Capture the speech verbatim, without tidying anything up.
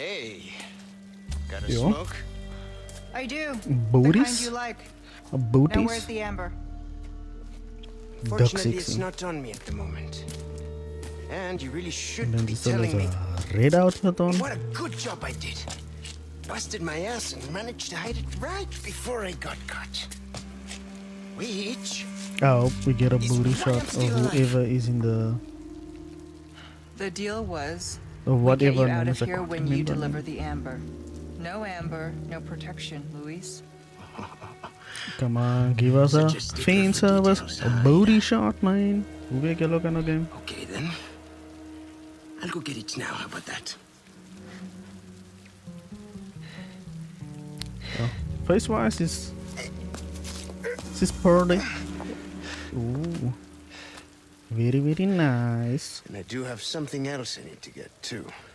Hey, got a Yo. smoke? I do. Booties? The kind you like. A Now booties? where's the amber? Duck Fortunately, it's sexy. not on me at the moment. And you really should Dan be dito na telling me sa red outfit on. what a good job I did. Busted my ass and managed to hide it right before I got caught. Which I hope we get a is booty why shot I'm of still alive. whoever is in the The deal was of we get whatever you out name of is a here cult when you member. deliver the amber. No amber, no protection, Luis. Come on, give us a Such a stickler fan for service, details, a huh? booty shot, man. Hoe werk jy ook aan 'n game? Okay then. I'll go get it now. How about that? Ja. Face wise is this is pretty. Ooh. Very very nice. And I do have something else I need to get too.